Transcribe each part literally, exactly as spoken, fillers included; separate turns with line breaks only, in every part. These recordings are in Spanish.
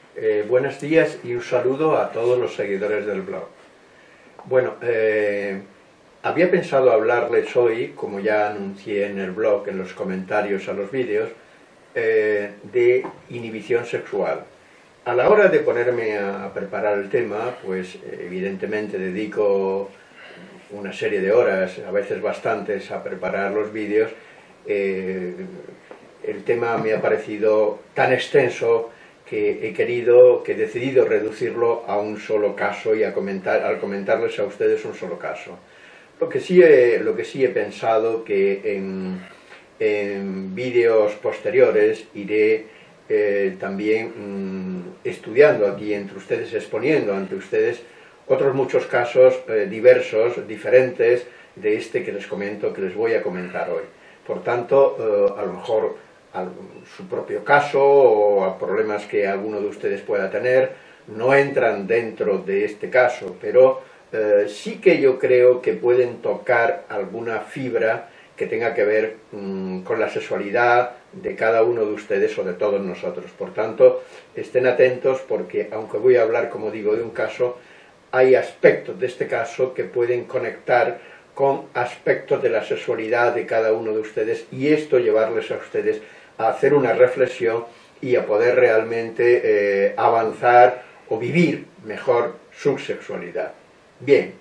Eh, buenos días y un saludo a todos los seguidores del blog. Bueno, eh, había pensado hablarles hoy, como ya anuncié en el blog, en los comentarios a los vídeos, eh, de inhibición sexual. A la hora de ponerme a preparar el tema, pues evidentemente dedico una serie de horas, a veces bastantes, a preparar los vídeos. Eh, el tema me ha parecido tan extenso que he querido, que he decidido reducirlo a un solo caso y a comentar, al comentarles a ustedes un solo caso. Lo que sí he, lo que sí he pensado que en, en vídeos posteriores iré eh, también mmm, estudiando aquí entre ustedes, exponiendo ante ustedes otros muchos casos eh, diversos, diferentes de este que les comento, que les voy a comentar hoy. Por tanto, eh, a lo mejor a su propio caso o a problemas que alguno de ustedes pueda tener, no entran dentro de este caso, pero eh, sí que yo creo que pueden tocar alguna fibra que tenga que ver mmm, con la sexualidad de cada uno de ustedes o de todos nosotros. Por tanto, estén atentos porque, aunque voy a hablar, como digo, de un caso, hay aspectos de este caso que pueden conectar con aspectos de la sexualidad de cada uno de ustedes y esto llevarles a ustedes a hacer una reflexión y a poder realmente eh, avanzar o vivir mejor su sexualidad. Bien,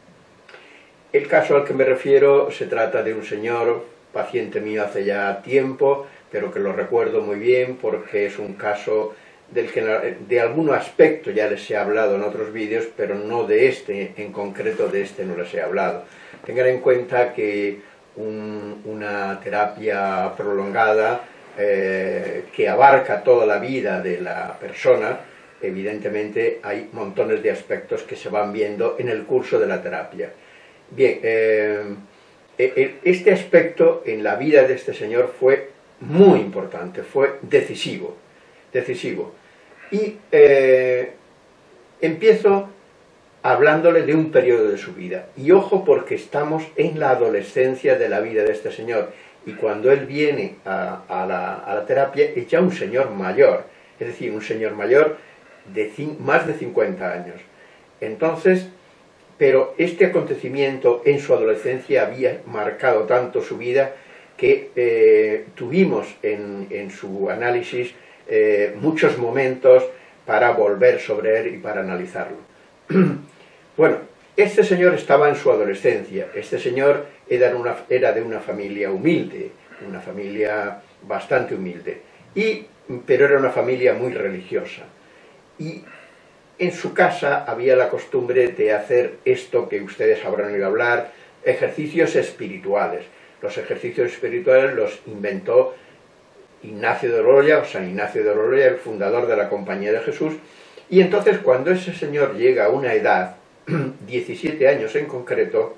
el caso al que me refiero se trata de un señor, paciente mío hace ya tiempo, pero que lo recuerdo muy bien porque es un caso del que de algún aspecto ya les he hablado en otros vídeos, pero no de este, en concreto de este no les he hablado. Tengan en cuenta que un, una terapia prolongada eh, que abarca toda la vida de la persona, evidentemente hay montones de aspectos que se van viendo en el curso de la terapia. Bien, eh, este aspecto en la vida de este señor fue muy importante, fue decisivo, decisivo. Y eh, empiezo hablándole de un periodo de su vida. Y ojo porque estamos en la adolescencia de la vida de este señor. Y cuando él viene a, a, la, a la terapia es ya un señor mayor, es decir, un señor mayor de más de cincuenta años. Entonces, pero este acontecimiento en su adolescencia había marcado tanto su vida que eh, tuvimos en, en su análisis eh, muchos momentos para volver sobre él y para analizarlo. Bueno, este señor estaba en su adolescencia, este señor era, una, era de una familia humilde, una familia bastante humilde, y, pero era una familia muy religiosa. Y en su casa había la costumbre de hacer esto que ustedes habrán oído hablar, ejercicios espirituales. Los ejercicios espirituales los inventó Ignacio de Loyola, o San Ignacio de Loyola, el fundador de la Compañía de Jesús. Y entonces cuando ese señor llega a una edad, diecisiete años en concreto,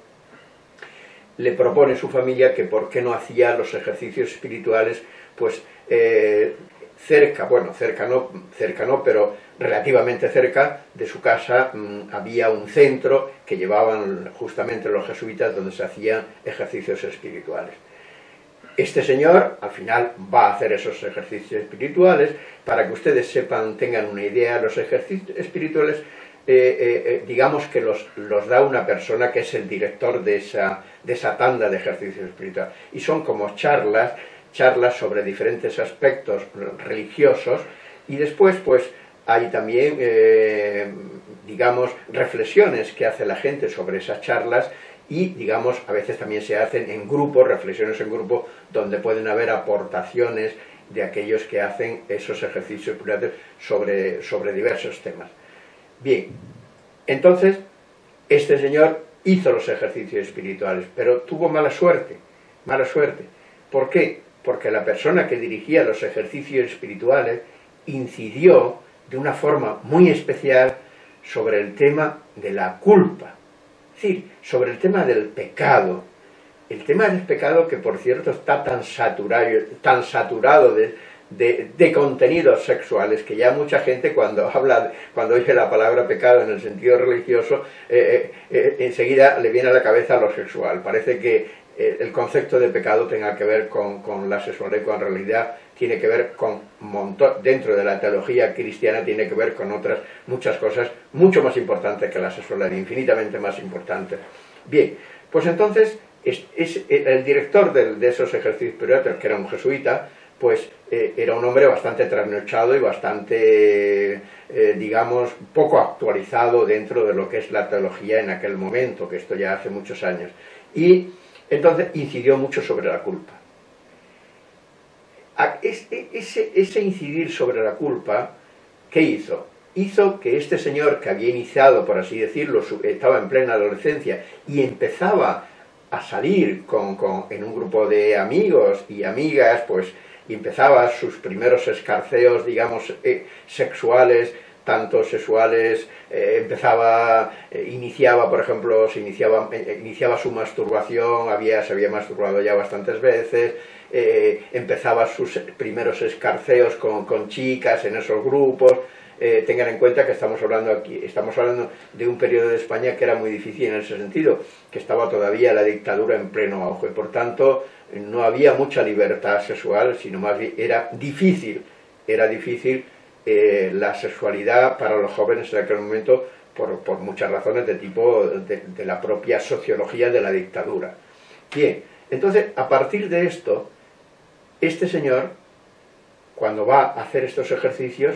le propone su familia que por qué no hacía los ejercicios espirituales, pues eh, cerca, bueno, cerca no, cerca no, pero relativamente cerca de su casa mmm, había un centro que llevaban justamente los jesuitas donde se hacían ejercicios espirituales. Este señor al final va a hacer esos ejercicios espirituales. Para que ustedes sepan, tengan una idea, los ejercicios espirituales eh, eh, eh, digamos que los, los da una persona que es el director de esa, de esa tanda de ejercicios espirituales y son como charlas charlas sobre diferentes aspectos religiosos y después pues hay también eh, digamos reflexiones que hace la gente sobre esas charlas y digamos a veces también se hacen en grupo, reflexiones en grupo donde pueden haber aportaciones de aquellos que hacen esos ejercicios espirituales sobre, sobre diversos temas. Bien, entonces este señor hizo los ejercicios espirituales, pero tuvo mala suerte, mala suerte. ¿Por qué? Porque la persona que dirigía los ejercicios espirituales incidió de una forma muy especial sobre el tema de la culpa, es decir, sobre el tema del pecado. El tema del pecado que, por cierto, está tan saturado, tan saturado de, de, de contenidos sexuales que ya mucha gente cuando habla, cuando oye la palabra pecado en el sentido religioso, eh, eh, enseguida le viene a la cabeza lo sexual. Parece que el concepto de pecado tenga que ver con, con la sexualidad, cuando en realidad tiene que ver con montón, dentro de la teología cristiana tiene que ver con otras muchas cosas mucho más importantes que la sexualidad, infinitamente más importantes. Bien, pues entonces es, es, el director de, de esos ejercicios espirituales, que era un jesuita, pues eh, era un hombre bastante trasnochado y bastante, eh, digamos, poco actualizado dentro de lo que es la teología en aquel momento, que esto ya hace muchos años. Y entonces incidió mucho sobre la culpa. Ese, ese, ese incidir sobre la culpa, ¿qué hizo? Hizo que este señor, que había iniciado, por así decirlo, su, estaba en plena adolescencia y empezaba a salir con, con, en un grupo de amigos y amigas, pues y empezaba sus primeros escarceos, digamos, eh, sexuales, tanto sexuales, eh, empezaba, eh, iniciaba, por ejemplo, se iniciaba, eh, iniciaba su masturbación, había, se había masturbado ya bastantes veces, eh, empezaba sus primeros escarceos con, con chicas en esos grupos. Eh, tengan en cuenta que estamos hablando aquí, estamos hablando de un periodo de España que era muy difícil en ese sentido, que estaba todavía la dictadura en pleno auge, por tanto no había mucha libertad sexual, sino más bien era difícil, era difícil eh, la sexualidad para los jóvenes en aquel momento por, por muchas razones de tipo de, de la propia sociología de la dictadura. Bien, entonces a partir de esto, este señor, cuando va a hacer estos ejercicios,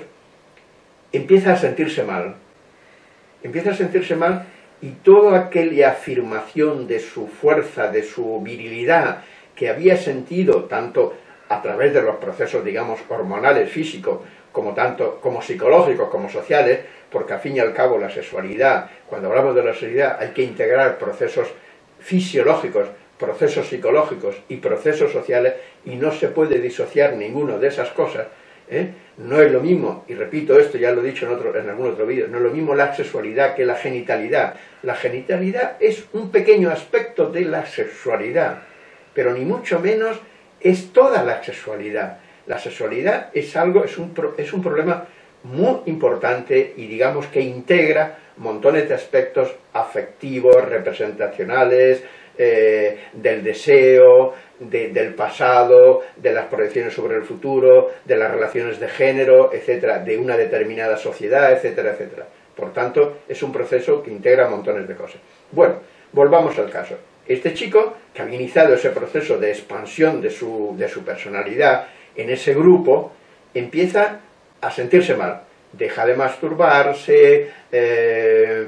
empieza a sentirse mal, empieza a sentirse mal y toda aquella afirmación de su fuerza, de su virilidad que había sentido tanto a través de los procesos, digamos, hormonales, físicos, como tanto como psicológicos, como sociales, porque al fin y al cabo la sexualidad, cuando hablamos de la sexualidad hay que integrar procesos fisiológicos, procesos psicológicos y procesos sociales y no se puede disociar ninguno de esas cosas. ¿Eh? No es lo mismo, y repito esto, ya lo he dicho en, otro, en algún otro vídeo, no es lo mismo la sexualidad que la genitalidad. La genitalidad es un pequeño aspecto de la sexualidad, pero ni mucho menos es toda la sexualidad. La sexualidad es algo, es un, es un problema muy importante y digamos que integra montones de aspectos afectivos, representacionales, Eh, del deseo, de, del pasado, de las proyecciones sobre el futuro, de las relaciones de género, etcétera, de una determinada sociedad, etcétera, etcétera. Por tanto, es un proceso que integra montones de cosas. Bueno, volvamos al caso. Este chico, que había iniciado ese proceso de expansión de su, de su personalidad en ese grupo, empieza a sentirse mal. Deja de masturbarse, eh,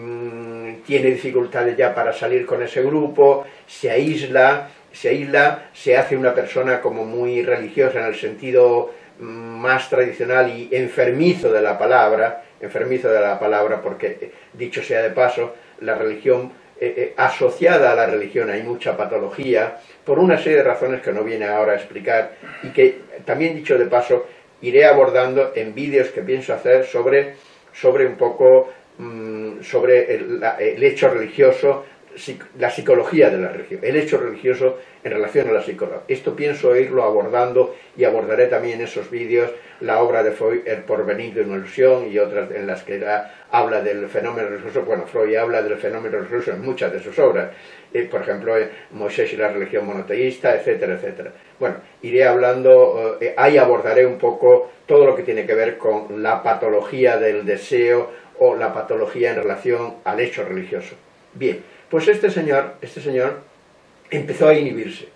mmm, tiene dificultades ya para salir con ese grupo, se aísla, se aísla, se hace una persona como muy religiosa en el sentido más tradicional y enfermizo de la palabra, enfermizo de la palabra porque, dicho sea de paso, la religión, eh, eh, asociada a la religión hay mucha patología, por una serie de razones que no viene ahora a explicar y que, también dicho de paso, iré abordando en vídeos que pienso hacer sobre, sobre un poco, mmm, sobre el, la, el hecho religioso, la psicología de la religión, el hecho religioso en relación a la psicología. Esto pienso irlo abordando y abordaré también en esos vídeos la obra de Freud, El porvenir de una ilusión, y otras en las que da, habla del fenómeno religioso. Bueno, Freud habla del fenómeno religioso en muchas de sus obras, eh, por ejemplo, eh, Moisés y la religión monoteísta, etcétera, etcétera. Bueno, iré hablando, eh, ahí abordaré un poco todo lo que tiene que ver con la patología del deseo o la patología en relación al hecho religioso. Bien, pues este señor, este señor empezó a inhibirse,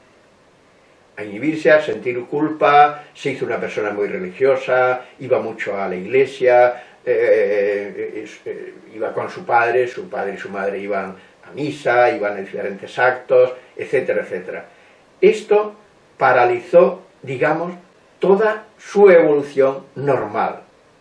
a inhibirse, a sentir culpa, se hizo una persona muy religiosa, iba mucho a la iglesia, eh, eh, eh, iba con su padre, su padre y su madre iban a misa, iban a diferentes actos, etcétera, etcétera. Esto paralizó, digamos, toda su evolución normal.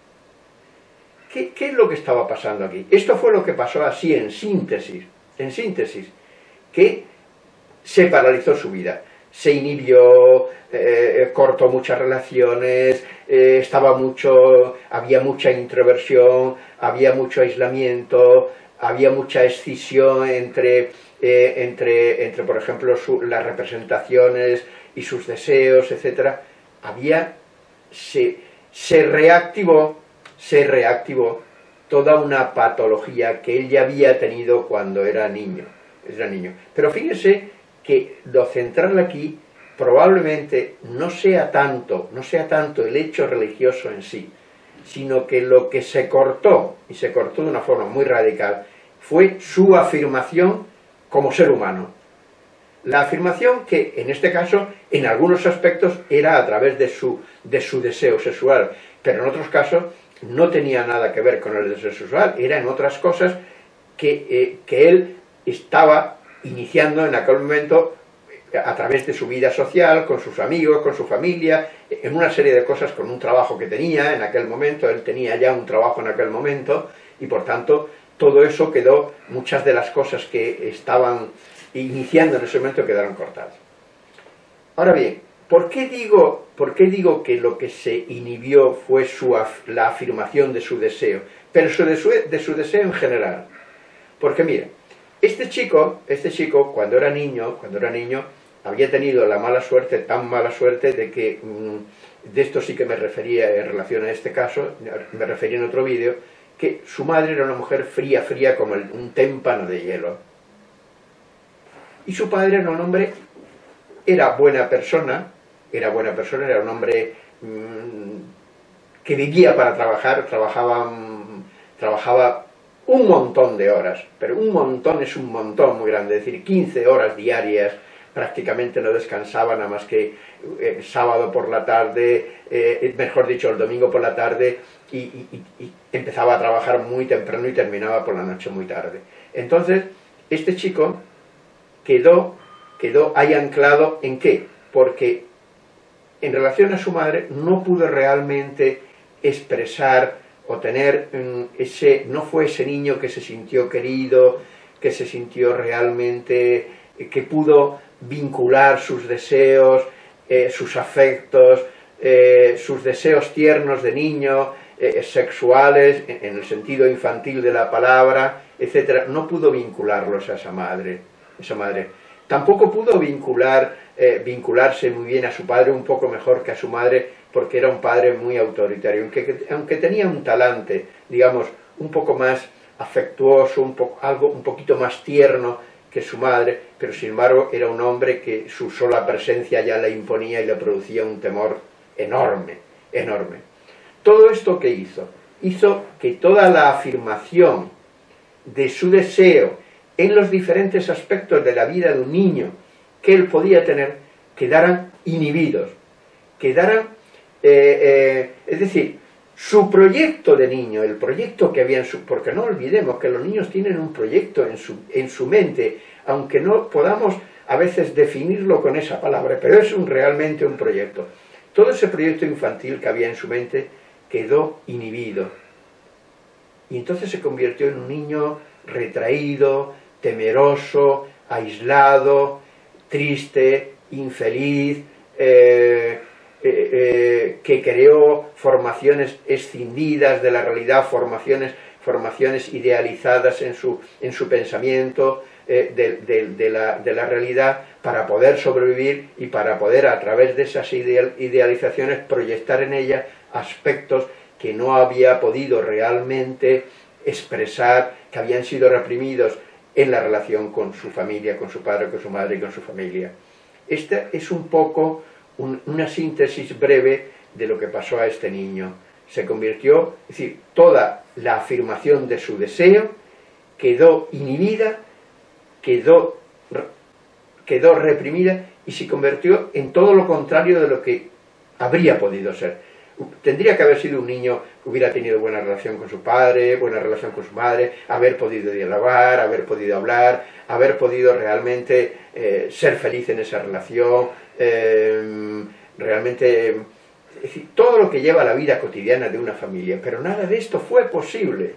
¿Qué, ¿Qué es lo que estaba pasando aquí? Esto fue lo que pasó así en síntesis, en síntesis, que se paralizó su vida, se inhibió, eh, cortó muchas relaciones, eh, estaba mucho, había mucha introversión, había mucho aislamiento, había mucha escisión entre, eh, entre, entre por ejemplo, su, las representaciones y sus deseos, etcétera. Había, se, se reactivó, se reactivó toda una patología que él ya había tenido cuando era niño, era niño. Pero fíjese que lo central aquí probablemente no sea tanto, no sea tanto el hecho religioso en sí, sino que lo que se cortó, y se cortó de una forma muy radical, fue su afirmación como ser humano. La afirmación que, en este caso, en algunos aspectos era a través de su, de su deseo sexual, pero en otros casos no tenía nada que ver con el deseo sexual, era en otras cosas que, eh, que él estaba iniciando en aquel momento a través de su vida social, con sus amigos, con su familia, en una serie de cosas, con un trabajo que tenía en aquel momento. Él tenía ya un trabajo en aquel momento, y por tanto todo eso quedó, muchas de las cosas que estaban iniciando en ese momento quedaron cortadas. Ahora bien, ¿por qué digo, por qué digo que lo que se inhibió fue su, la afirmación de su deseo? Pero su, de, su, de su deseo en general. Porque mire, este chico, este chico cuando era niño, cuando era niño, había tenido la mala suerte, tan mala suerte, de que, de esto sí que me refería en relación a este caso, me refería en otro vídeo, que su madre era una mujer fría, fría como el, un témpano de hielo. Y su padre era un hombre, era buena persona, era buena persona, era un hombre mmm, que vivía para trabajar, trabajaba, mmm, trabajaba un montón de horas, pero un montón es un montón muy grande, es decir, quince horas diarias, prácticamente no descansaba nada más que eh, sábado por la tarde, eh, mejor dicho, el domingo por la tarde, y, y, y empezaba a trabajar muy temprano y terminaba por la noche muy tarde. Entonces, este chico quedó, quedó ahí anclado ¿en qué? Porque en relación a su madre no pudo realmente expresar o tener ese, no fue ese niño que se sintió querido, que se sintió realmente, que pudo vincular sus deseos, eh, sus afectos, eh, sus deseos tiernos de niño, eh, sexuales, en, en el sentido infantil de la palabra, etcétera. No pudo vincularlos a esa madre, esa madre. Tampoco pudo vincular, eh, vincularse muy bien a su padre, un poco mejor que a su madre, porque era un padre muy autoritario, aunque, aunque tenía un talante, digamos, un poco más afectuoso, un po, algo un poquito más tierno que su madre, pero sin embargo era un hombre que su sola presencia ya le imponía y le producía un temor enorme, enorme. Todo esto que hizo, hizo que toda la afirmación de su deseo en los diferentes aspectos de la vida de un niño que él podía tener, quedaran inhibidos, quedaran, eh, eh, es decir, su proyecto de niño, el proyecto que había en su... Porque no olvidemos que los niños tienen un proyecto en su, en su mente, aunque no podamos a veces definirlo con esa palabra, pero es un, realmente un proyecto. Todo ese proyecto infantil que había en su mente quedó inhibido. Y entonces se convirtió en un niño retraído, temeroso, aislado, triste, infeliz, eh, eh, eh, que creó formaciones escindidas de la realidad, formaciones, formaciones idealizadas en su, en su pensamiento eh, de, de, de, la, de la realidad, para poder sobrevivir y para poder, a través de esas ideal, idealizaciones, proyectar en ella aspectos que no había podido realmente expresar, que habían sido reprimidos en la relación con su familia, con su padre, con su madre y con su familia. Esta es un poco un, una síntesis breve de lo que pasó a este niño. Se convirtió, es decir, toda la afirmación de su deseo quedó inhibida, quedó, quedó reprimida y se convirtió en todo lo contrario de lo que habría podido ser. Tendría que haber sido un niño que hubiera tenido buena relación con su padre, buena relación con su madre, haber podido dialogar, haber podido hablar, haber podido realmente eh, ser feliz en esa relación, eh, realmente, es decir, todo lo que lleva a la vida cotidiana de una familia. Pero nada de esto fue posible.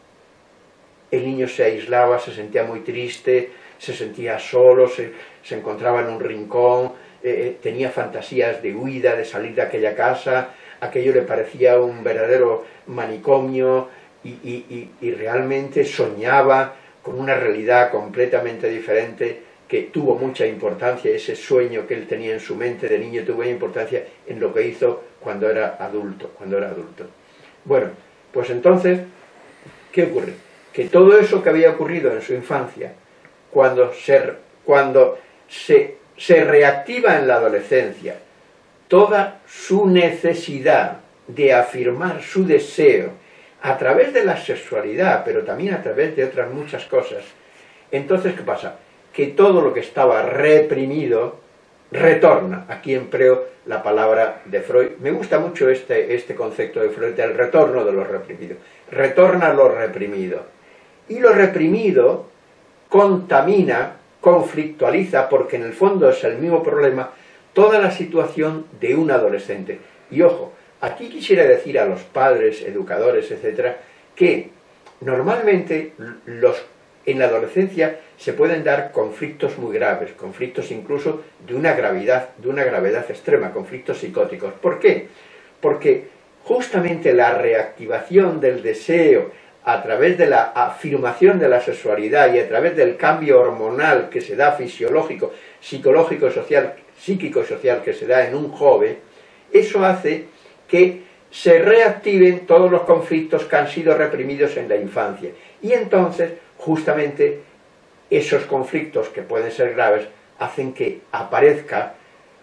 El niño se aislaba, se sentía muy triste, se sentía solo, se, se encontraba en un rincón, eh, tenía fantasías de huida, de salir de aquella casa. Aquello le parecía un verdadero manicomio y, y, y, y realmente soñaba con una realidad completamente diferente, que tuvo mucha importancia. Ese sueño que él tenía en su mente de niño tuvo importancia en lo que hizo cuando era adulto, cuando era adulto. Bueno, pues entonces, ¿qué ocurre? Que todo eso que había ocurrido en su infancia, cuando se, cuando se, se reactiva en la adolescencia toda su necesidad de afirmar su deseo a través de la sexualidad, pero también a través de otras muchas cosas, entonces, ¿qué pasa? Que todo lo que estaba reprimido retorna. Aquí empleo la palabra de Freud. Me gusta mucho este, este concepto de Freud, del retorno de lo reprimido. Retorna lo reprimido. Y lo reprimido contamina, conflictualiza, porque en el fondo es el mismo problema, toda la situación de un adolescente. Y ojo, aquí quisiera decir a los padres, educadores, etcétera, que normalmente los, en la adolescencia se pueden dar conflictos muy graves, conflictos incluso de una gravedad, de una gravedad extrema, conflictos psicóticos. ¿Por qué? Porque justamente la reactivación del deseo a través de la afirmación de la sexualidad y a través del cambio hormonal que se da fisiológico, psicológico, social, psíquico y social que se da en un joven, eso hace que se reactiven todos los conflictos que han sido reprimidos en la infancia. Y entonces, justamente, esos conflictos, que pueden ser graves, hacen que aparezca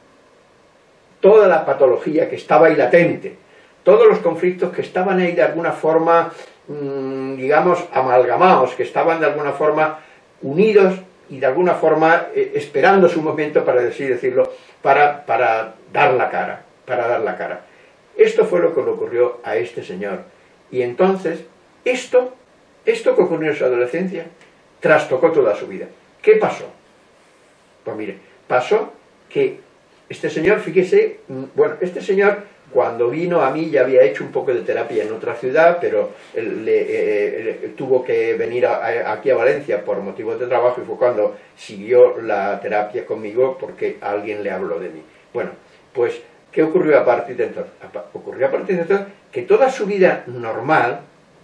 toda la patología que estaba ahí latente, todos los conflictos que estaban ahí de alguna forma, mmm, digamos, amalgamados, que estaban de alguna forma unidos y de alguna forma eh, esperando su momento, para así decirlo, para, para dar la cara, para dar la cara. Esto fue lo que le ocurrió a este señor. Y entonces, esto, esto que ocurrió en su adolescencia, trastocó toda su vida. ¿Qué pasó? Pues mire, pasó que este señor, fíjese, bueno, este señor cuando vino a mí ya había hecho un poco de terapia en otra ciudad, pero él, le, eh, eh, tuvo que venir a, a, aquí a Valencia por motivos de trabajo, y fue cuando siguió la terapia conmigo porque alguien le habló de mí. Bueno, pues, ¿qué ocurrió a partir de entonces? Ocurrió a partir de entonces que toda su vida normal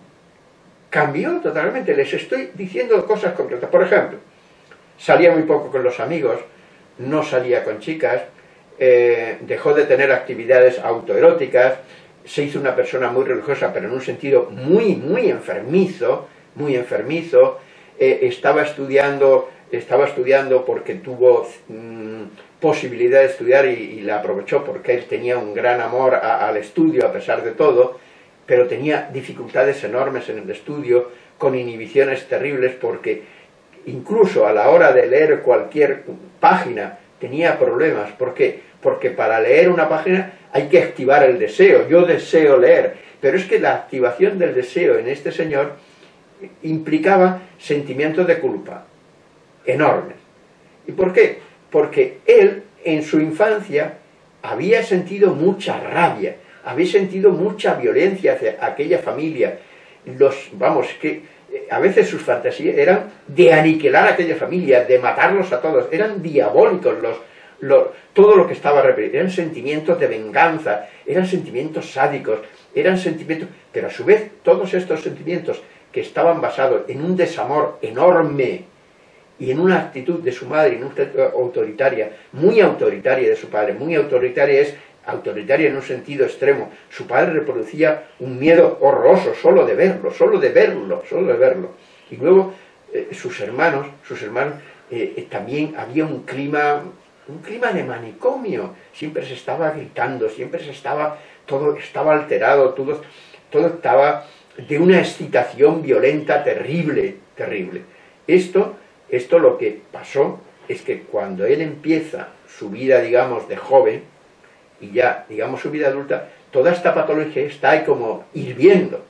cambió totalmente. Les estoy diciendo cosas concretas. Por ejemplo, salía muy poco con los amigos, no salía con chicas, eh, dejó de tener actividades autoeróticas, se hizo una persona muy religiosa, pero en un sentido muy, muy enfermizo, muy enfermizo, eh, estaba estudiando, estaba estudiando porque tuvo mmm, posibilidad de estudiar y, y la aprovechó porque él tenía un gran amor a, al estudio a pesar de todo, pero tenía dificultades enormes en el estudio, con inhibiciones terribles, porque incluso a la hora de leer cualquier página tenía problemas. ¿Por qué? Porque para leer una página hay que activar el deseo. Yo deseo leer, pero es que la activación del deseo en este señor implicaba sentimientos de culpa enormes. ¿Y por qué? Porque él en su infancia había sentido mucha rabia, había sentido mucha violencia hacia aquella familia. Los, vamos, que a veces sus fantasías eran de aniquilar a aquella familia, de matarlos a todos, eran diabólicos los, los, todo lo que estaba reprimido, eran sentimientos de venganza, eran sentimientos sádicos, eran sentimientos, pero a su vez todos estos sentimientos que estaban basados en un desamor enorme y en una actitud de su madre, en una actitud autoritaria, muy autoritaria de su padre, muy autoritaria es autoritaria en un sentido extremo. Su padre reproducía un miedo horroroso solo de verlo, solo de verlo, solo de verlo. Y luego eh, sus hermanos, sus hermanos, eh, también había un clima, un clima de manicomio. Siempre se estaba gritando, siempre se estaba, todo estaba alterado, todo, todo estaba de una excitación violenta terrible, terrible. Esto, esto lo que pasó es que cuando él empieza su vida, digamos, de joven, y ya, digamos, su vida adulta, toda esta patología está ahí como hirviendo,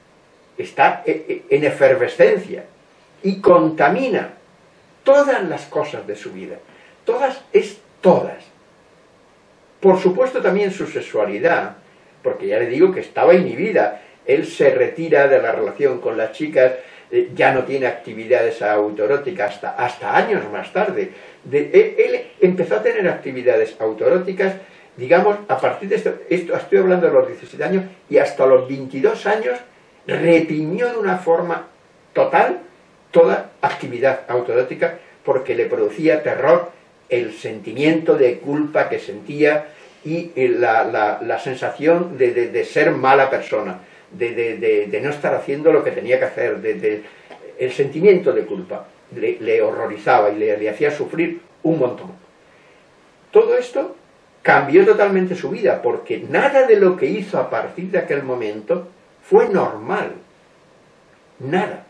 está en efervescencia, y contamina todas las cosas de su vida, todas es todas. Por supuesto también su sexualidad, porque ya le digo que estaba inhibida, él se retira de la relación con las chicas, eh, ya no tiene actividades autoeróticas hasta, hasta años más tarde. De, él, él empezó a tener actividades autoeróticas, digamos, a partir de esto, esto, estoy hablando de los diecisiete años, y hasta los veintidós años reprimió de una forma total toda actividad autoerótica, porque le producía terror el sentimiento de culpa que sentía y la, la, la sensación de, de, de ser mala persona, de, de, de, de no estar haciendo lo que tenía que hacer, de, de, el sentimiento de culpa le, le horrorizaba y le, le hacía sufrir un montón. todo esto cambió totalmente su vida, porque nada de lo que hizo a partir de aquel momento fue normal. Nada.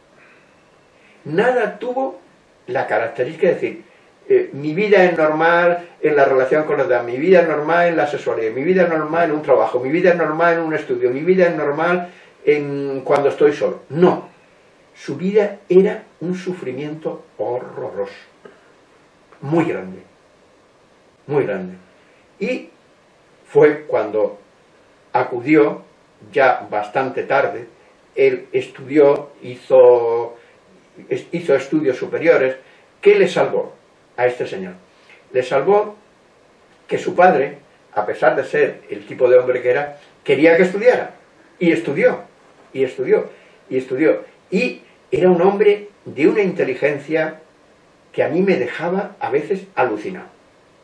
Nada tuvo la característica de decir, eh, mi vida es normal en la relación con los demás, mi vida es normal en la sexualidad, mi vida es normal en un trabajo, mi vida es normal en un estudio, mi vida es normal en cuando estoy solo. No. Su vida era un sufrimiento horroroso. Muy grande. Muy grande. Y fue cuando acudió, ya bastante tarde, él estudió, hizo, hizo estudios superiores. ¿Qué le salvó a este señor? Le salvó que su padre, a pesar de ser el tipo de hombre que era, quería que estudiara. Y estudió, y estudió, y estudió. Y era un hombre de una inteligencia que a mí me dejaba a veces alucinado.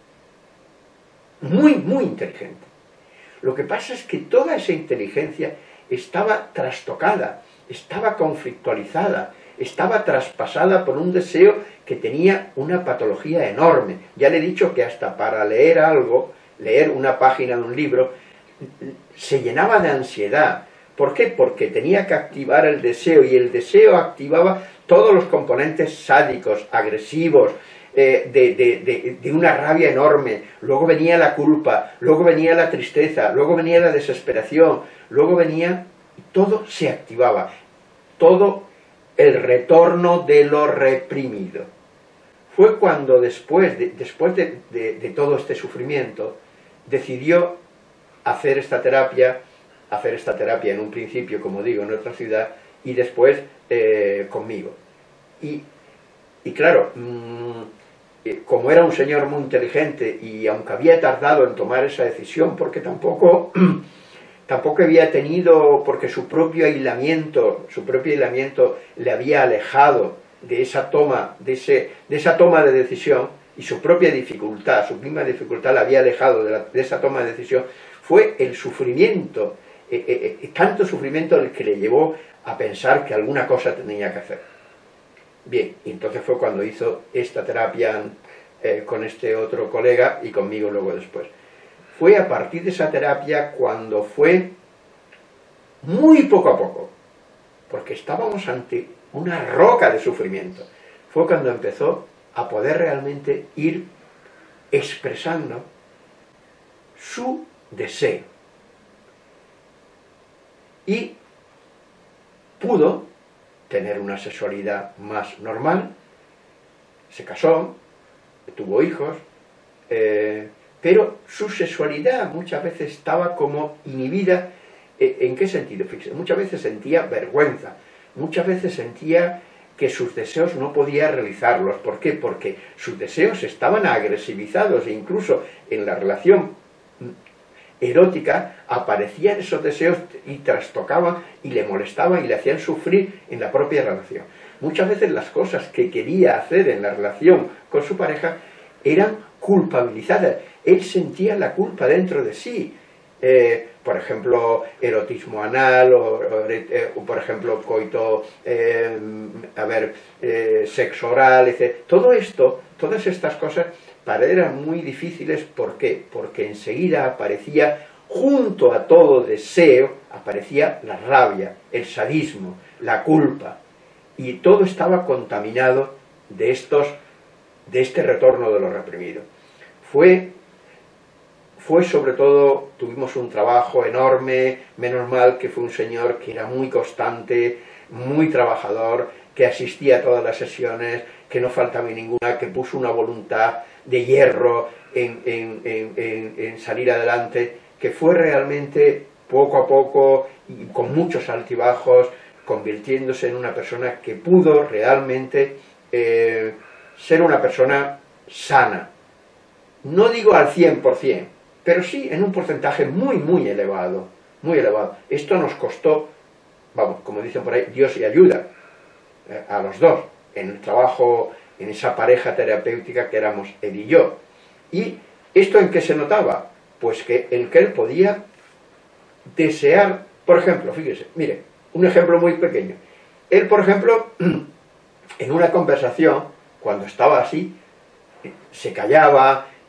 Muy, muy inteligente. Lo que pasa es que toda esa inteligencia estaba trastocada, estaba conflictualizada, estaba traspasada por un deseo que tenía una patología enorme. Ya le he dicho que hasta para leer algo, leer una página de un libro, se llenaba de ansiedad. ¿Por qué? Porque tenía que activar el deseo, y el deseo activaba todos los componentes sádicos, agresivos, eh, de, de, de, de una rabia enorme. Luego venía la culpa, luego venía la tristeza, luego venía la desesperación, luego venía... todo se activaba, todo el retorno de lo reprimido. Fue cuando después, de, después de, de, de todo este sufrimiento, decidió hacer esta terapia, hacer esta terapia en un principio, como digo, en otra ciudad, y después eh, conmigo. Y, y claro, mmm, como era un señor muy inteligente, y aunque había tardado en tomar esa decisión, porque tampoco... tampoco había tenido, porque su propio aislamiento, su propio aislamiento le había alejado de esa toma, de, ese, de esa toma de decisión, y su propia dificultad, su misma dificultad la había alejado de, la, de esa toma de decisión. Fue el sufrimiento, eh, eh, eh, tanto sufrimiento el que le llevó a pensar que alguna cosa tenía que hacer. Bien, y entonces fue cuando hizo esta terapia eh, con este otro colega y conmigo luego después. Fue a partir de esa terapia cuando fue muy poco a poco, porque estábamos ante una roca de sufrimiento. Fue cuando empezó a poder realmente ir expresando su deseo. Y pudo tener una sexualidad más normal, se casó, tuvo hijos, eh, pero su sexualidad muchas veces estaba como inhibida. ¿En qué sentido? Fíjese, muchas veces sentía vergüenza, muchas veces sentía que sus deseos no podía realizarlos. ¿Por qué? Porque sus deseos estaban agresivizados, e incluso en la relación erótica aparecían esos deseos y trastocaban y le molestaban y le hacían sufrir en la propia relación. Muchas veces las cosas que quería hacer en la relación con su pareja eran culpabilizadas. Él sentía la culpa dentro de sí. Eh, por ejemplo, erotismo anal, o, o, eh, o por ejemplo, coito, eh, a ver, eh, sexo oral, etcétera. Todo esto, todas estas cosas, para él eran muy difíciles. ¿Por qué? Porque enseguida aparecía, junto a todo deseo, aparecía la rabia, el sadismo, la culpa. Y todo estaba contaminado de estos, de este retorno de lo reprimido. Fue... Fue sobre todo, tuvimos un trabajo enorme, menos mal que fue un señor que era muy constante, muy trabajador, que asistía a todas las sesiones, que no faltaba ninguna, que puso una voluntad de hierro en, en, en, en, en salir adelante, que fue realmente poco a poco y con muchos altibajos, convirtiéndose en una persona que pudo realmente eh, ser una persona sana. No digo al cien por cien, pero sí en un porcentaje muy, muy elevado, muy elevado. Esto nos costó, vamos, como dicen por ahí, Dios y ayuda, eh, a los dos, en el trabajo, en esa pareja terapéutica que éramos él y yo. ¿Y esto en qué se notaba? Pues que el que él podía desear, por ejemplo, fíjese, mire, un ejemplo muy pequeño. Él, por ejemplo, en una conversación, cuando estaba así, se callaba,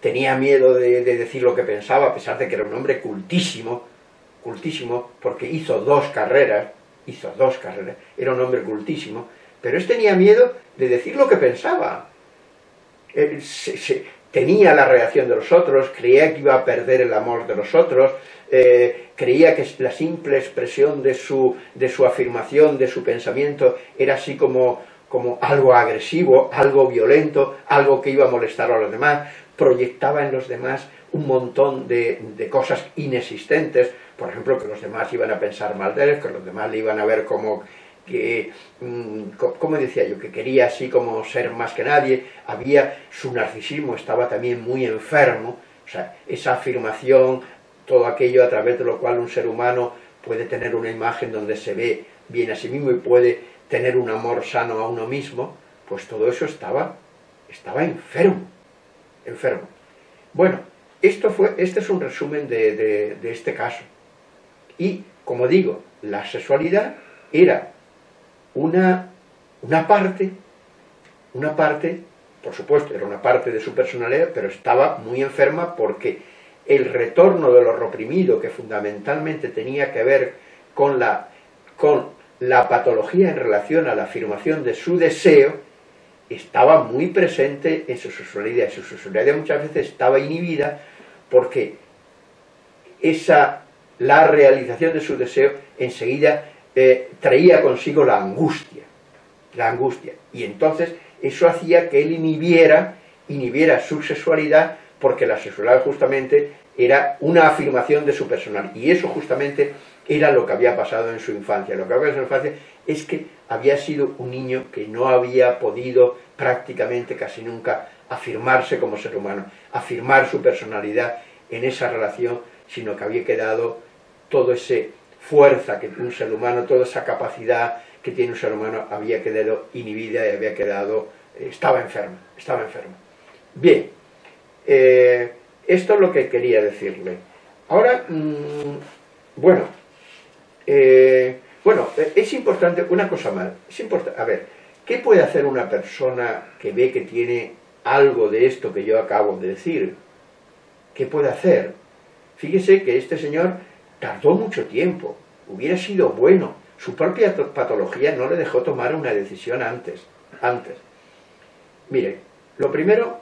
tenía miedo de, de decir lo que pensaba, a pesar de que era un hombre cultísimo, cultísimo, porque hizo dos carreras, hizo dos carreras, era un hombre cultísimo, pero él tenía miedo de decir lo que pensaba. Él se, se, tenía la reacción de los otros, creía que iba a perder el amor de los otros, eh, creía que la simple expresión de su, de su afirmación, de su pensamiento, era así como, como algo agresivo, algo violento, algo que iba a molestar a los demás, proyectaba en los demás un montón de, de cosas inexistentes, por ejemplo, que los demás iban a pensar mal de él, que los demás le iban a ver como que, como decía yo, que quería así como ser más que nadie. Había, su narcisismo estaba también muy enfermo, o sea, esa afirmación, todo aquello a través de lo cual un ser humano puede tener una imagen donde se ve bien a sí mismo y puede tener un amor sano a uno mismo, pues todo eso estaba, estaba enfermo, enfermo. Bueno, esto fue, este es un resumen de, de, de este caso. Y, como digo, la sexualidad era una, una parte, una parte, por supuesto, era una parte de su personalidad, pero estaba muy enferma porque el retorno de lo reprimido, que fundamentalmente tenía que ver con la, con la patología en relación a la afirmación de su deseo, estaba muy presente en su sexualidad. Su sexualidad muchas veces estaba inhibida porque esa, la realización de su deseo enseguida eh, traía consigo la angustia, la angustia, y entonces eso hacía que él inhibiera, inhibiera su sexualidad, porque la sexualidad justamente era una afirmación de su personalidad, y eso justamente era lo que había pasado en su infancia. Lo que había pasado en su infancia es que había sido un niño que no había podido prácticamente casi nunca afirmarse como ser humano, afirmar su personalidad en esa relación, sino que había quedado toda esa fuerza que un ser humano, toda esa capacidad que tiene un ser humano, había quedado inhibida y había quedado, eh, estaba enfermo, estaba enfermo. Bien, eh, esto es lo que quería decirle. Ahora, mmm, bueno, eh, bueno, es importante, una cosa más, es importante, a ver, ¿qué puede hacer una persona que ve que tiene algo de esto que yo acabo de decir? ¿Qué puede hacer? Fíjese que este señor tardó mucho tiempo, hubiera sido bueno, su propia patología no le dejó tomar una decisión antes, antes. Mire, lo primero,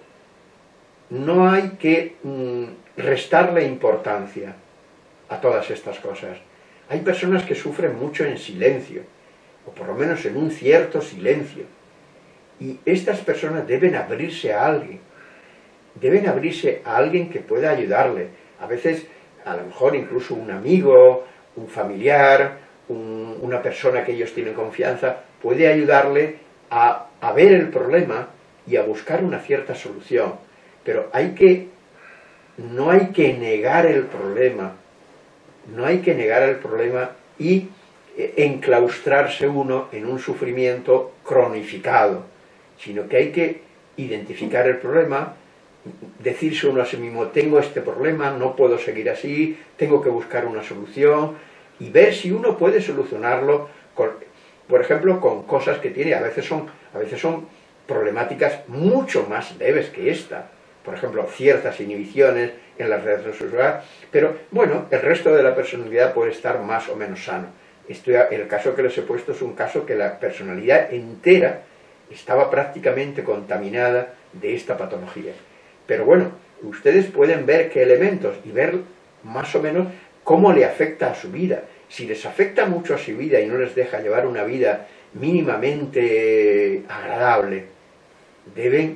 no hay que mm, restarle importancia a todas estas cosas. Hay personas que sufren mucho en silencio, o por lo menos en un cierto silencio, y estas personas deben abrirse a alguien, deben abrirse a alguien que pueda ayudarle. A veces, a lo mejor incluso un amigo, un familiar, un, una persona que ellos tienen confianza, puede ayudarle a, a ver el problema y a buscar una cierta solución. Pero hay que, no hay que negar el problema, no hay que negar el problema y enclaustrarse uno en un sufrimiento cronificado, sino que hay que identificar el problema, decirse uno a sí mismo, tengo este problema, no puedo seguir así, tengo que buscar una solución, y ver si uno puede solucionarlo, con, por ejemplo, con cosas que tiene, a veces son, a veces son problemáticas mucho más leves que esta, por ejemplo, ciertas inhibiciones en la relación sexual, pero bueno, el resto de la personalidad puede estar más o menos sano. Esto, el caso que les he puesto es un caso que la personalidad entera estaba prácticamente contaminada de esta patología. Pero bueno, ustedes pueden ver qué elementos y ver más o menos cómo le afecta a su vida. Si les afecta mucho a su vida y no les deja llevar una vida mínimamente agradable, deben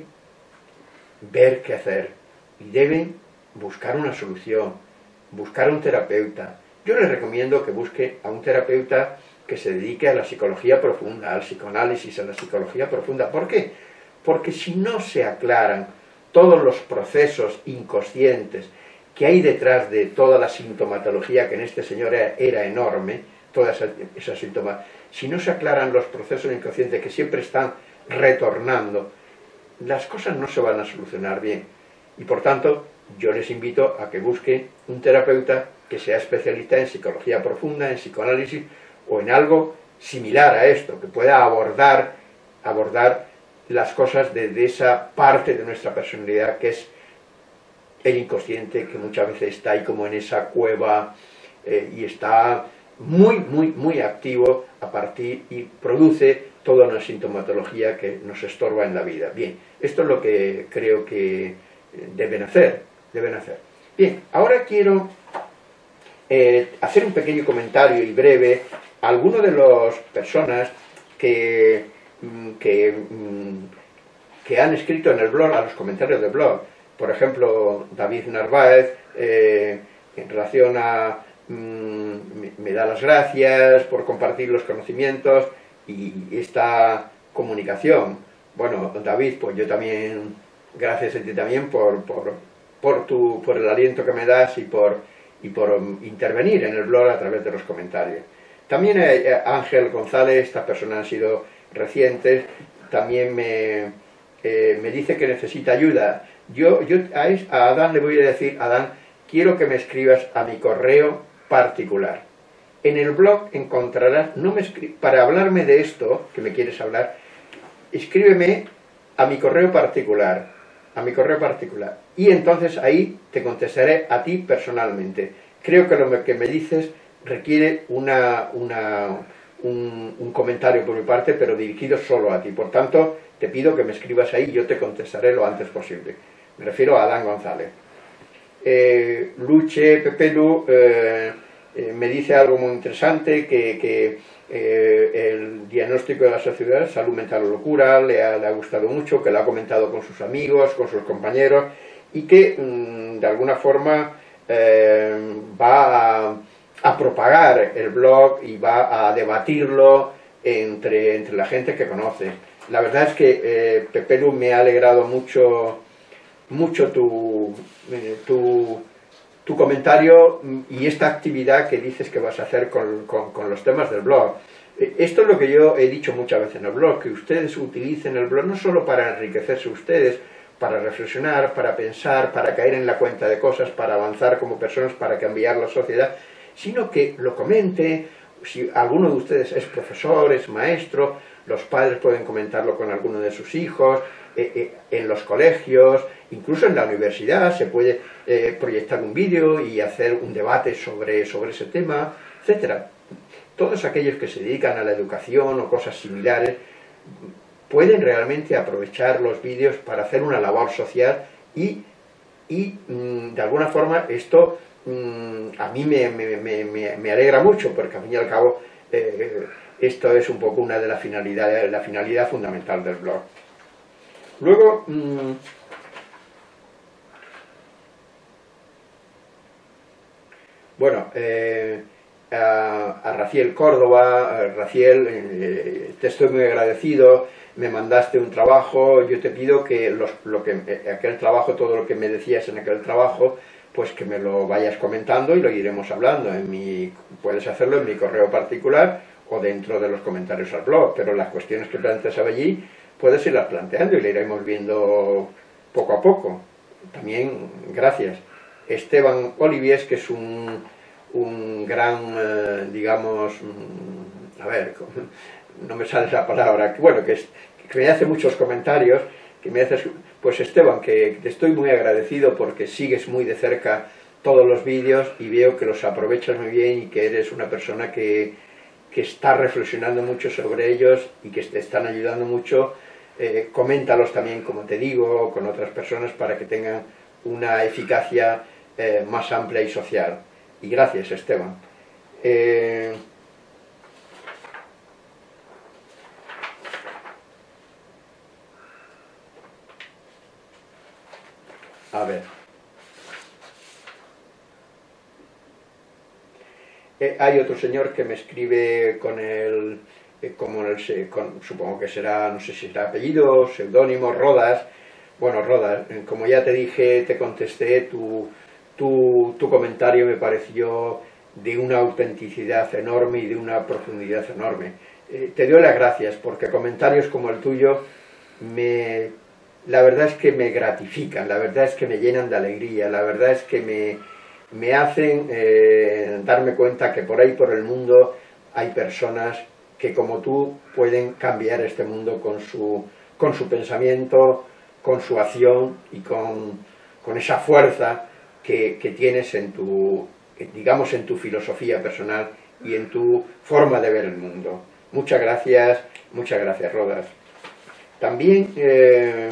ver qué hacer y deben buscar una solución, buscar un terapeuta. Yo les recomiendo que busque a un terapeuta que se dedique a la psicología profunda, al psicoanálisis, a la psicología profunda. ¿Por qué? Porque si no se aclaran todos los procesos inconscientes que hay detrás de toda la sintomatología, que en este señor era, era enorme, toda esa, esa síntoma, si no se aclaran los procesos inconscientes que siempre están retornando, las cosas no se van a solucionar bien. Y por tanto, yo les invito a que busquen un terapeuta que sea especialista en psicología profunda, en psicoanálisis, o en algo similar a esto, que pueda abordar, abordar las cosas desde esa parte de nuestra personalidad que es el inconsciente, que muchas veces está ahí como en esa cueva eh, y está muy, muy, muy activo a partir y produce toda una sintomatología que nos estorba en la vida. Bien, esto es lo que creo que deben hacer, deben hacer. Bien, ahora quiero eh, hacer un pequeño comentario y breve a algunas de las personas que, que, que han escrito en el blog, a los comentarios del blog. Por ejemplo, David Narváez, eh, en relación a me, me da las gracias por compartir los conocimientos y esta comunicación. Bueno, David, pues yo también, gracias a ti también por, por, por, tu, por el aliento que me das y por, y por intervenir en el blog a través de los comentarios. También eh, Ángel González, estas personas han sido recientes, también me, eh, me dice que necesita ayuda. Yo, yo a, a Adán le voy a decir, Adán, quiero que me escribas a mi correo particular. En el blog encontrarás, no me para hablarme de esto, que me quieres hablar, escríbeme a mi correo particular, a mi correo particular. Y entonces ahí te contestaré a ti personalmente. Creo que lo que me dices requiere una, una, un, un comentario por mi parte, pero dirigido solo a ti. Por tanto, te pido que me escribas ahí y yo te contestaré lo antes posible. Me refiero a Adán González. Eh, Luche Pepelu eh, eh, me dice algo muy interesante, que, que eh, el diagnóstico de la sociedad, salud mental o locura, le ha, le ha gustado mucho, que lo ha comentado con sus amigos, con sus compañeros, y que mmm, de alguna forma eh, va a, a propagar el blog y va a debatirlo entre, entre la gente que conoce. La verdad es que eh, Pepelu me ha alegrado mucho mucho tu, tu, tu comentario y esta actividad que dices que vas a hacer con, con, con los temas del blog. Esto es lo que yo he dicho muchas veces en el blog, que ustedes utilicen el blog no solo para enriquecerse ustedes, para reflexionar, para pensar, para caer en la cuenta de cosas, para avanzar como personas, para cambiar la sociedad, sino que lo comente. Si alguno de ustedes es profesor, es maestro, los padres pueden comentarlo con alguno de sus hijos, eh, eh, en los colegios, incluso en la universidad se puede eh, proyectar un vídeo y hacer un debate sobre, sobre ese tema, etcétera. Todos aquellos que se dedican a la educación o cosas similares pueden realmente aprovechar los vídeos para hacer una labor social y, y mmm, de alguna forma esto mmm, a mí me, me, me, me alegra mucho, porque al fin y al cabo eh, esto es un poco una de las finalidades, la finalidad fundamental del blog. Luego, mmm, bueno, eh, a, a Raciel Córdoba, a Raciel, eh, te estoy muy agradecido, me mandaste un trabajo, yo te pido que, los, lo que aquel trabajo, todo lo que me decías en aquel trabajo, pues que me lo vayas comentando y lo iremos hablando. En mi, puedes hacerlo en mi correo particular o dentro de los comentarios al blog, pero las cuestiones que planteas allí puedes irlas planteando y le iremos viendo poco a poco. También, gracias. Esteban Olivies, que es un, un gran, eh, digamos, a ver, no me sale la palabra, que bueno, que, es, que me hace muchos comentarios, que me haces, pues Esteban, que te estoy muy agradecido porque sigues muy de cerca todos los vídeos y veo que los aprovechas muy bien y que eres una persona que, que está reflexionando mucho sobre ellos y que te están ayudando mucho. Eh, coméntalos también, como te digo, con otras personas para que tengan una eficacia eh, más amplia y social. Y gracias, Esteban. Eh, a ver. Eh, hay otro señor que me escribe con el... como el, con, supongo que será, no sé si será apellido, seudónimo, Rodas. Bueno, Rodas, como ya te dije, te contesté, tu, tu, tu comentario me pareció de una autenticidad enorme y de una profundidad enorme. Eh, te doy las gracias porque comentarios como el tuyo me, la verdad es que me gratifican, la verdad es que me llenan de alegría, la verdad es que me, me hacen eh, darme cuenta que por ahí por el mundo hay personas que como tú pueden cambiar este mundo con su, con su pensamiento, con su acción y con, con esa fuerza que, que tienes en tu, digamos, en tu filosofía personal y en tu forma de ver el mundo. Muchas gracias, muchas gracias, Rodas. También eh,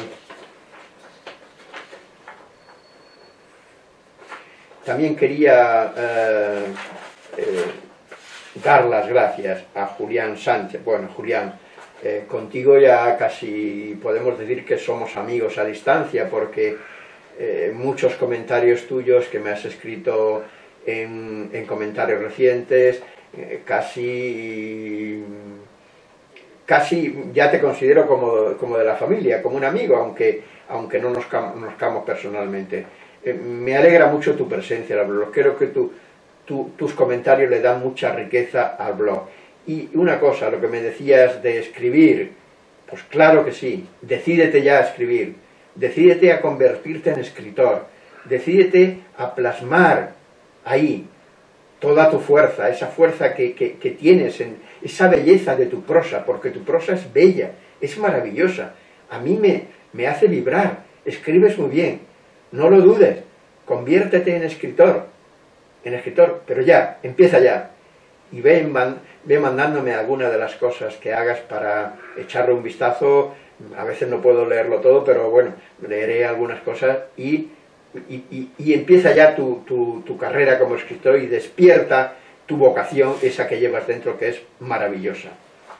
también quería eh, eh, dar las gracias a Julián Sánchez. Bueno, Julián, eh, contigo ya casi podemos decir que somos amigos a distancia, porque eh, muchos comentarios tuyos que me has escrito en, en comentarios recientes, eh, casi, casi ya te considero como, como de la familia, como un amigo, aunque, aunque no nos conozcamos personalmente. Eh, me alegra mucho tu presencia en el blog. Creo que tu, tu, tus comentarios le dan mucha riqueza al blog. Y una cosa, lo que me decías de escribir, pues claro que sí, decídete ya a escribir, decídete a convertirte en escritor, decídete a plasmar ahí toda tu fuerza, esa fuerza que, que, que tienes, en esa belleza de tu prosa, porque tu prosa es bella, es maravillosa, a mí me, me hace vibrar, escribes muy bien, no lo dudes, conviértete en escritor, en escritor, pero ya, empieza ya, y ve, man, ve mandándome alguna de las cosas que hagas para echarle un vistazo. A veces no puedo leerlo todo, pero bueno, leeré algunas cosas y, y, y, y empieza ya tu, tu, tu carrera como escritor y despierta tu vocación, esa que llevas dentro, que es maravillosa.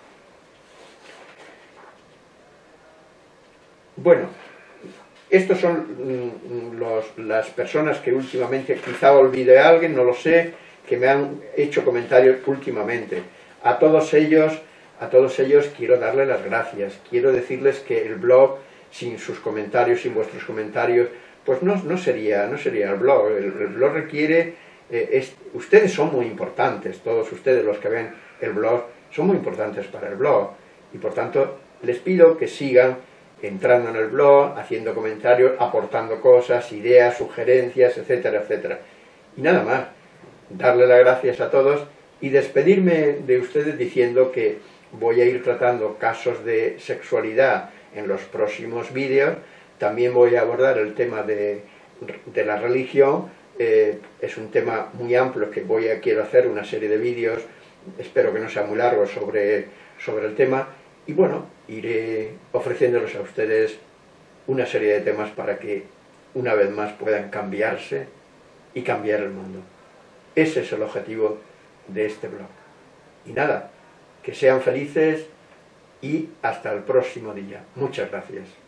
Bueno, estos son los, las personas que últimamente, quizá olvide a alguien, no lo sé, que me han hecho comentarios últimamente. A todos ellos, a todos ellos quiero darles las gracias. Quiero decirles que el blog, sin sus comentarios, sin vuestros comentarios, pues no, no, sería, no sería el blog. El, el blog requiere... Eh, es, ustedes son muy importantes, todos ustedes los que ven el blog, son muy importantes para el blog. Y por tanto, les pido que sigan entrando en el blog, haciendo comentarios, aportando cosas, ideas, sugerencias, etcétera, etcétera. Y nada más. Darle las gracias a todos y despedirme de ustedes diciendo que voy a ir tratando casos de sexualidad en los próximos vídeos. También voy a abordar el tema de, de la religión. Eh, es un tema muy amplio que voy a, quiero hacer una serie de vídeos, espero que no sea muy largo, sobre, sobre el tema. Y bueno, iré ofreciéndoles a ustedes una serie de temas para que una vez más puedan cambiarse y cambiar el mundo. Ese es el objetivo de este blog. Y nada, que sean felices y hasta el próximo día. Muchas gracias.